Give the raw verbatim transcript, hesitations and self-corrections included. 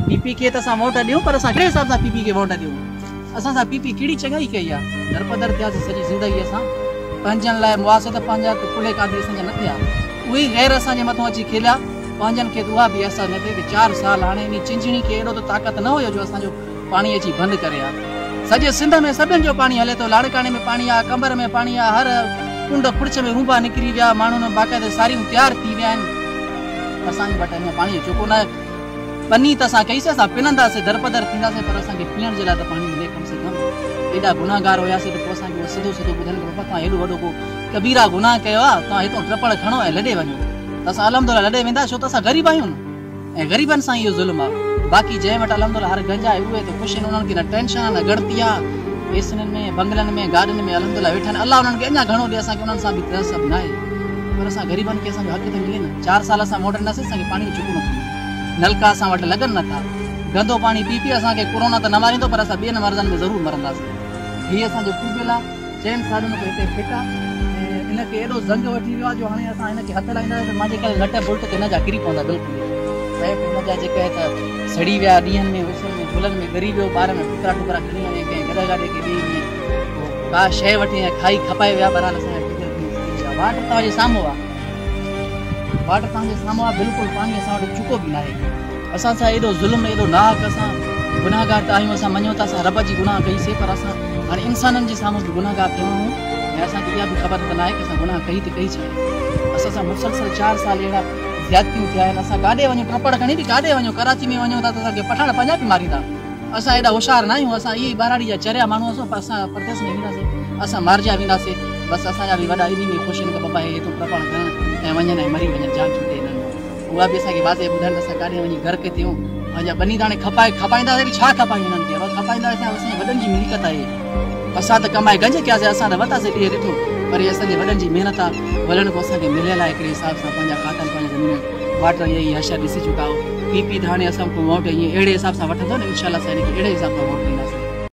PP के त असां वोट ॾियूं पर असां कहिड़े हिसाब सां पीपी खे वोट ॾियूं? असां सां पीपी कहिड़ी चङाई कई आहे? दरपदर थियासीं सॼी ज़िंदगी असां पंहिंजनि लाइ मुआसे त पंहिंजा कुले कादी असांजा न थिया, उहे गैर असांजे मथां अची खेलिया, पंहिंजनि खे उहा बि असर न थिए कि चारि साल हाणे इन चिंचणी खे एॾो त ताक़त न हुयो जो असांजो पाणी अची बंदि करे आहे। सॼे सिंध में सभिनि जो पाणी हले थो, लाड़काणे में पाणी आहे, कंबर में पाणी आहे, हर कुंड खुर्च में रूंबा निकिरी विया, माण्हुनि बाक़ाइदे सारियूं तयारु थी विया आहिनि। असांजे वटि अञा पाणी चुको न आहे। पनी त असां कईसीं, असां पिनंदासीं, दरपदर थींदासीं, पर असांखे पीअण जे लाइ त पाणी मिले कम से कम। एॾा गुनाहगार हुयासीं त पोइ असांखे उहो सिधो सिधो ॿुधनि कि तव्हां हेॾो वॾो को कबीरा गुनाह कयो आहे, तव्हां हितां ट्रपड़ खणो ऐं लॾे वञो। त असां अलहमदुलिल्लाह लॾे वेंदा, छो त असां ग़रीब आहियूं न, ऐं ग़रीबनि सां इहो ज़ुल्म आहे। बाक़ी जंहिं वटि अलहमदुलिल्लाह हर गंज आहे उहे त ख़ुशि आहिनि, उन्हनि खे न टेंशन आहे न गणती आहे, एसियुनि में बंगलनि में गाॾियुनि में अलहमदुलिल्लाह वेठा आहिनि। अलाह उन्हनि खे अञा घणो ॾिए, असांखे उन्हनि सां बि तहसब न आहे, पर असां ग़रीबनि खे असांजो हक़ त मिले न। चारि साल असां मोटर ॾींदासीं, असांखे पाणी चुको न थींदो, नलका असां वटि लॻनि नथा, गंदो पाणी पी पी असांखे कोरोना त न मारींदो पर असां ॿियनि मर्ज़नि में ज़रूरु मरंदासीं। हीअ असांजो ट्यूबवेल आहे, चइनि सालनि खां हिते फिट आहे, ऐं हिनखे एॾो ज़ंग वठी वियो आहे जो हाणे असां हिनखे हथु लाईंदासीं त मुंहिंजे करे नट बुल्ट ते हिन जा किरी पवंदा बिल्कुलु। पैप हिन जा जेके त सड़ी विया, ॾींहंनि में उस में झुलनि में ॻरी वियो, ॿार में टुकड़ा टुकड़ा खणी वञे, कंहिं गॾ गाॾे खे ॾेई वञे, का शइ वठी ऐं खाई खपाए विया, बहरहाल असांजा ट्यूबवेल वाटर तव्हांजे साम्हूं आहे, वाटर तव्हांजे साम्हूं आहे, बिल्कुलु पाणी असां वटि चुको बि न आहे। असां सां एॾो ज़ुल्म, एॾो नाहक, असां गुनाहगार त आहियूं, असां मञूं था असां रब जी गुनाह कईसीं, पर असां हाणे इंसाननि जे साम्हूं बि गुनाहगार थियूं आहियूं, ऐं असांखे इहा बि ख़बर त न आहे कि असां गुनाह कई त कई छा आहे। असां सां मुसलसल चारि साल अहिड़ा ज़्यादतियूं थिया आहिनि, असां काॾे वञूं, ट्रपड़ खणी बि काॾे वञूं, कराची में वञूं था त असांखे पठाण पंजाबी मारींदा। असां एॾा होशियारु न आहियूं, असां इहे ई ॿाराड़ी जा चरिया माण्हू असां, असां परदेस में वेंदासीं, असां मारजा वेंदासीं, बसि असांजा बि वॾा इन में ख़ुशि आहिनि कि बाबा हेठो ट्रपड़ खणनि ऐं वञनि ऐं मरी वञनि, जान छुटे हिननि। उहा बि असांखे वाज़े ॿुधाइनि असां काॾे वञी घर के थियूं, पंहिंजा बनी दाणे खपाए खपाईंदासीं बि छा खपायूं हिननि खे, खपाईंदासीं असांजे वॾनि जी मिल्कियत आहे। असां त कमाए गंज कयासीं, असां त वरितासीं ॾींहुं ॾिठो, पर इहे असांजे वॾनि जी महिनत आहे, वॾनि खां असांखे मिलियल आहे हिकिड़े हिसाब सां पंहिंजा खातनि पंहिंजे ज़मीन वाटर इहे ई हशर ॾिसी चुका हो। पी पी त हाणे असां वोट ईअं अहिड़े हिसाब सां वठंदो न, इनशाला असां हिनखे अहिड़े हिसाब सां वोट ॾींदासीं।